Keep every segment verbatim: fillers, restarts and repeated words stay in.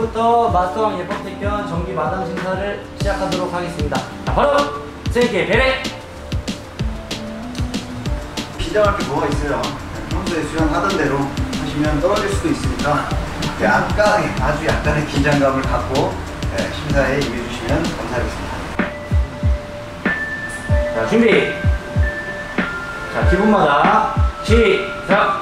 지금부터 마스터왕 예법 택견 정기 마당 심사를 시작하도록 하겠습니다. 자, 바로 세계 배례! 긴장할 게 뭐가 있어요. 평소에 수련하던 대로 하시면 떨어질 수도 있으니까 약간의, 아주 약간의 긴장감을 갖고 네, 심사에 임해주시면 감사하겠습니다. 자, 준비! 자, 기분마다 시작!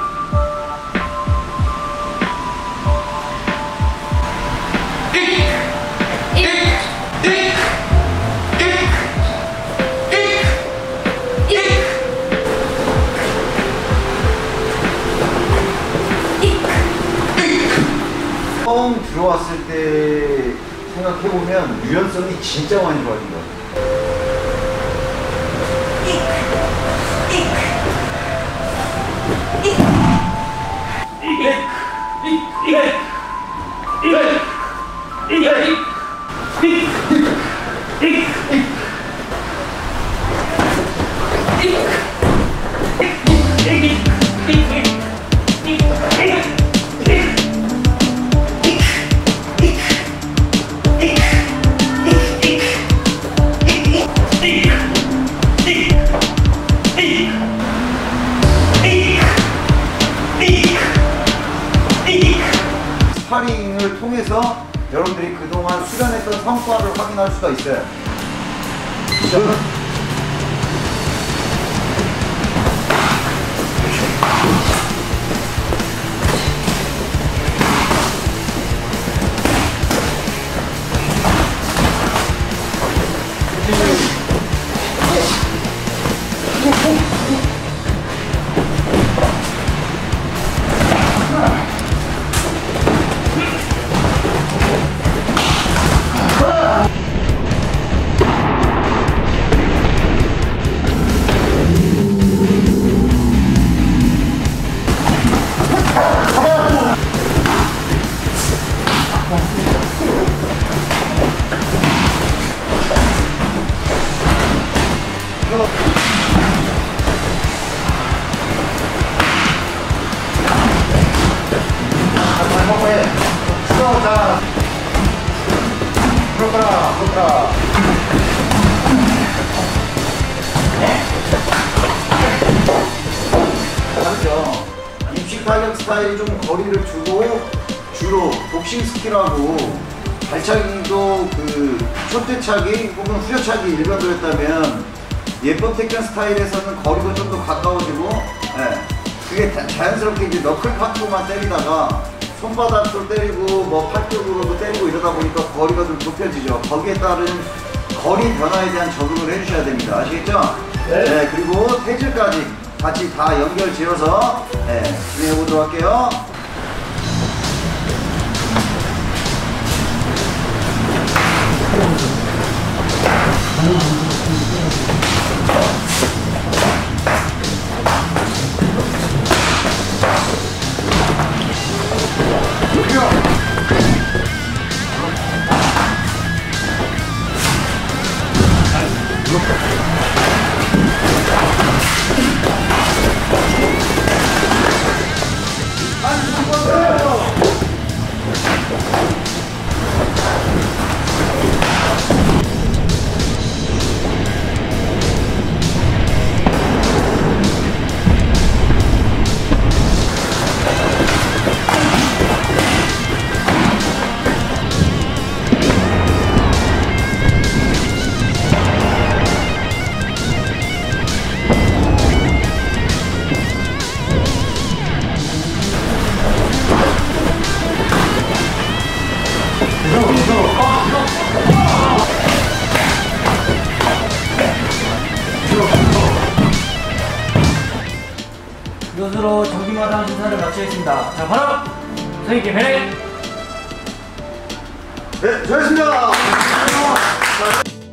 처음 들어왔을 때 생각해보면 유연성이 진짜 많이 좋아진 것 같아요. 스파링을 통해서 여러분들이 그동안 수련했던 성과를 확인할 수가 있어요. 그렇죠? 자, 그렇구나, 그렇구나. 다르죠. 입식 타격 스타일이 좀 거리를 두고 주로 복싱 스킬하고 발차기도 그 첫대차기 혹은 후려차기 일반적이었다면 예법 택견 스타일에서는 거리가 좀 더 가까워지고, 예, 그게 자연스럽게 이제 너클 파트만 때리다가 손바닥도 때리고 뭐 팔뚝으로도 때리고 이러다 보니까 거리가 좀 좁혀지죠. 거기에 따른 거리 변화에 대한 적응을 해주셔야 됩니다. 아시겠죠? 네. 네, 그리고 태질까지 같이 다 연결 지어서 네, 진행해 보도록 할게요. 이것으로 정기마당 심사를 마치겠습니다. 자, 바로 세계 배례! 네, 수고하셨습니다.